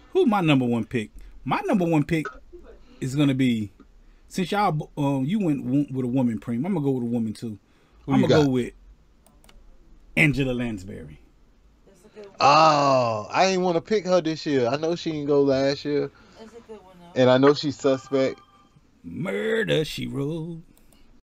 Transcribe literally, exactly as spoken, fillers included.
Who's my number one pick? My number one pick is gonna be since y'all um you went with a woman, Preem. I'm gonna go with a woman too. Who I'm you gonna got? go with Angela Lansbury. Oh, I ain't want to pick her this year. I know she didn't go last year, and I know she's suspect. Murder She Wrote.